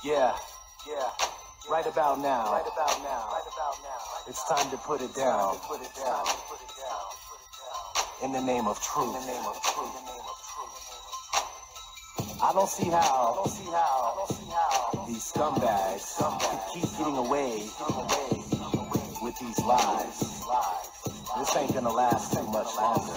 Yeah, right about now, it's time to put it down, in the name of truth. I don't see how these scumbags can keep getting away with these lies. This ain't gonna last too much longer.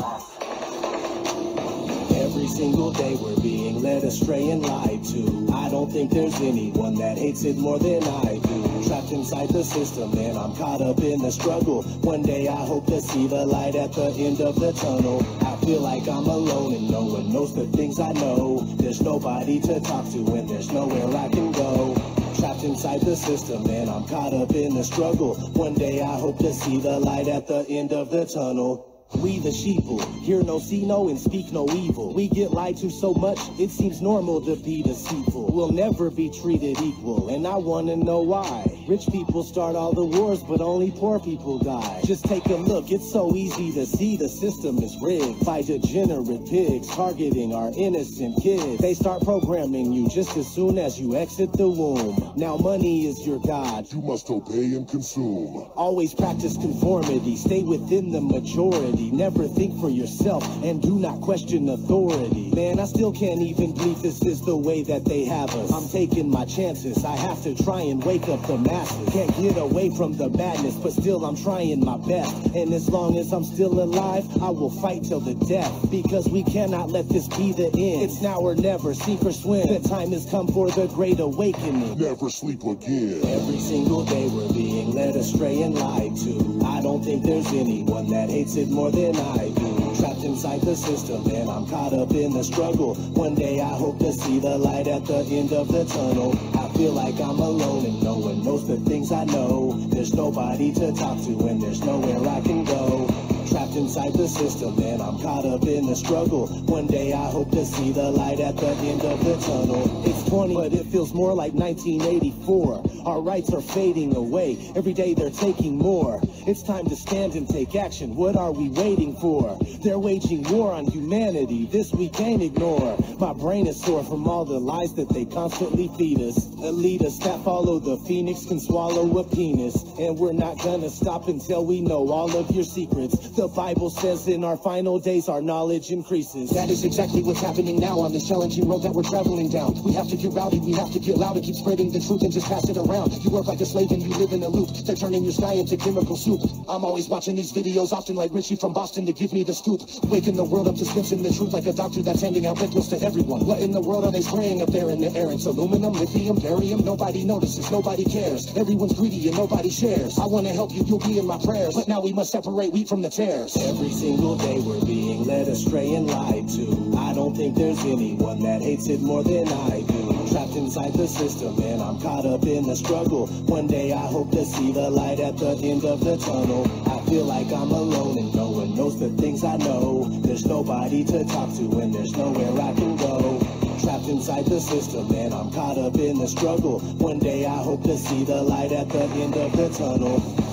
Every single day we're being led astray and lied to. I don't think there's anyone that hates it more than I do. Trapped inside the system and I'm caught up in the struggle. One day I hope to see the light at the end of the tunnel. I feel like I'm alone and no one knows the things I know. There's nobody to talk to and there's nowhere I can go. Trapped inside the system and I'm caught up in the struggle. One day I hope to see the light at the end of the tunnel. We the sheeple, hear no, see no, and speak no evil. We get lied to so much, it seems normal to be deceitful. We'll never be treated equal, and I wanna know why. Rich people start all the wars, but only poor people die. Just take a look, it's so easy to see the system is rigged by degenerate pigs targeting our innocent kids. They start programming you just as soon as you exit the womb. Now money is your god, you must obey and consume. Always practice conformity, stay within the majority. Never think for yourself and do not question authority. Man, I still can't even believe this is the way that they have us. I'm taking my chances, I have to try and wake up the masses. Can't get away from the madness, but still I'm trying my best. And as long as I'm still alive, I will fight till the death. Because we cannot let this be the end. It's now or never, sink or swim. The time has come for the great awakening. Never sleep again. Every single day we're being led astray and lied to. I don't think there's anyone that hates it more than I do. Trapped inside the system and I'm caught up in the struggle. One day I hope to see the light at the end of the tunnel. I feel like I'm alone and no one knows the things I know. There's nobody to talk to and there's nowhere I can go. Trapped inside the system and I'm caught up in the struggle. One day I hope to see the light at the end of the tunnel. It's 20, but it feels more like 1984. Our rights are fading away. Every day they're taking more. It's time to stand and take action. What are we waiting for? They're waging war on humanity. This we can't ignore. My brain is sore from all the lies that they constantly feed us. Elitists that follow the phoenix can swallow a penis. And we're not gonna stop until we know all of your secrets. The Bible says in our final days our knowledge increases. That is exactly what's happening now on this challenging road that we're traveling down. We have to get rowdy, we have to get loud and keep spreading the truth and just pass it around. You work like a slave and you live in a loop. They're turning your sky into chemical soup. I'm always watching these videos, often like Richie from Boston, to give me the scoop. Waking the world up, dispensing the truth like a doctor that's handing out red pills to everyone. What in the world are they spraying up there in the air? It's aluminum, lithium, barium. Nobody notices, nobody cares. Everyone's greedy and nobody shares. I want to help you, you'll be in my prayers. But now we must separate wheat from the tares. Every single day we're being led astray and lied to. I don't think there's anyone that hates it more than I do. Trapped inside the system and I'm caught up in the struggle. One day I hope to see the light at the end of the tunnel. I feel like I'm alone and no one knows the things I know. There's nobody to talk to and there's nowhere I can go. Trapped inside the system and I'm caught up in the struggle. One day I hope to see the light at the end of the tunnel.